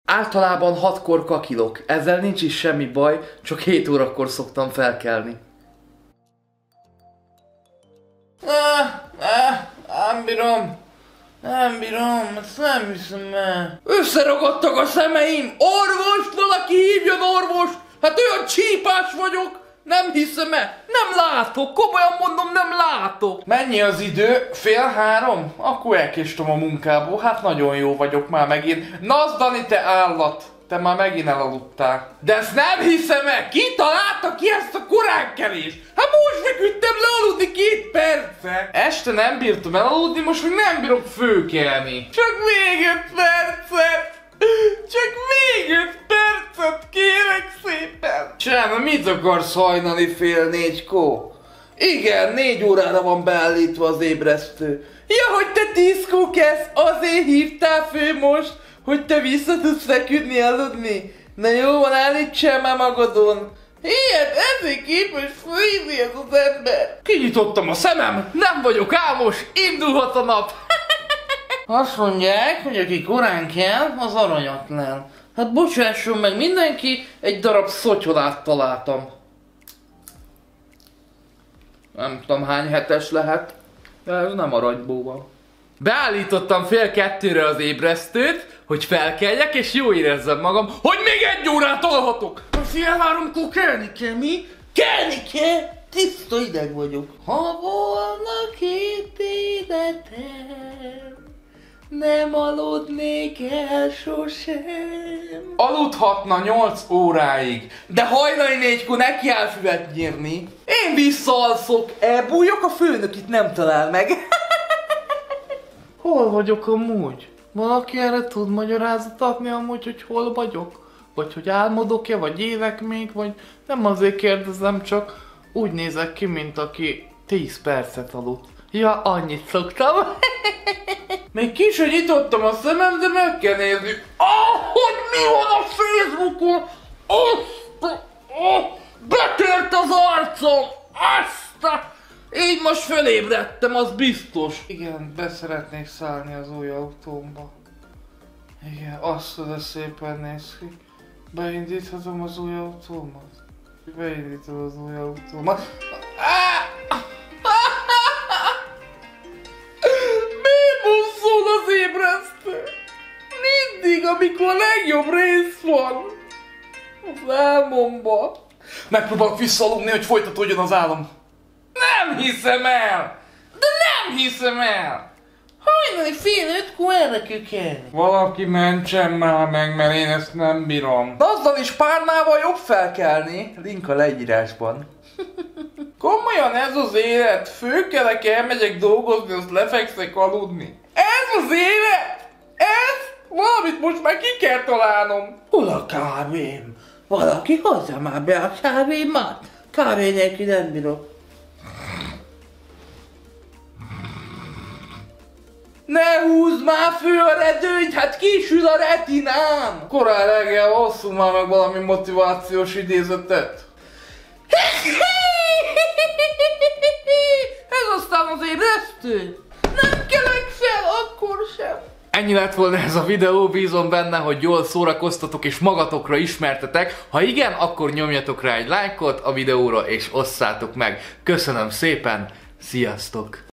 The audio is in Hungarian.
Általában 6-kor kakilok, ezzel nincs is semmi baj, csak 7 órakor szoktam felkelni. Nem bírom, ezt nem hiszem el. Összeragadtak a szemeim! Orvos, valaki hívjon orvos! Hát olyan csípás vagyok! Nem hiszem el! Nem látok! Komolyan mondom, nem látok! Mennyi az idő? 2:30? Akkor elkéstem a munkából. Hát nagyon jó vagyok már megint. Nasz, Dani, te állat! Te már megint elaludtál. De ezt nem hiszem el! Ki találta ki ezt a koránkelést? Hát most feküdtem le aludni 2 perce! Este nem bírtam elaludni, most meg nem bírok fölkelni. Csak még 5 percet! Csak még 5 percet, kérek szépen! Sem, mit akarsz hajnali 3:30-kor? Igen, 4 órára van beállítva az ébresztő. Ja, hogy te 10-kor kezd, azért hívtál föl most, hogy te vissza tudsz feküdni, aludni. Na jó van, állítsál már magadon. Ilyet, ezért képes főzni ez az ember. Kinyitottam a szemem, nem vagyok álmos, indulhat a nap. Azt mondják, hogy aki korán kell, az aranyatlan. Hát bocsásson meg mindenki, egy darab szotyolát találtam. Nem tudom hány hetes lehet, de ez nem aranyból van. Beállítottam 1:30-re az ébresztőt, hogy felkeljek és jó érezzem magam, hogy még 1 órát alhatok. A 3:30-kor kelni kell, mi? Kelni kell? Tiszta ideg vagyok. Ha volna 2 életem, nem aludnék el sosem. Aludhatna 8 óráig, de hajnali 4-kor neki áll füvet nyírni. Én visszaalszok, elbújok, a főnök itt nem talál meg. Hol vagyok amúgy? Valaki erre tud magyarázat adni amúgy, hogy hol vagyok? Vagy hogy álmodok-e, vagy élek még, vagy nem azért kérdezem, csak úgy nézek ki, mint aki 10 percet aludt. Ja, annyit szoktam. Még ki sem nyitottam a szemem, de meg kell nézni. Hogy mi van a Facebookon? Betört az arcom! Így most fölébredtem, az biztos. Igen, beszeretnék szállni az új autómba. Igen, azt oda szépen néz ki. Beindíthatom az új autómat? Beindítom az új autómat. Miért buszol az ébresztő? Mindig, amikor a legjobb rész van. Az álmomba. Megpróbálok visszaaludni, hogy folytatódjon az álom. Nem hiszem el! De nem hiszem el! Hajnali 4:30-kor erre kell kelni. Valaki mentsen már meg, mert én ezt nem bírom. Azzal is párnával jobb felkelni. Link a leírásban. Komolyan ez az élet? Fölkelek, elmegyek dolgozni, azt lefekszek aludni. Ez az élet? Ez? Valamit most már ki kell találnom. Hol a kávém? Valaki hozza már be a kávémat. Kávé nélkül nem bírok. Ne húzd már fő a redőnyt, hát kisül a retinám! Korán reggel hosszú már meg valami motivációs idézetet. Ez aztán az ébresztő? Nem kelek fel, akkor sem. Ennyi lett volna ez a videó, bízom benne, hogy jól szórakoztatok és magatokra ismertetek. Ha igen, akkor nyomjatok rá egy lájkot a videóra és osszátok meg. Köszönöm szépen, sziasztok!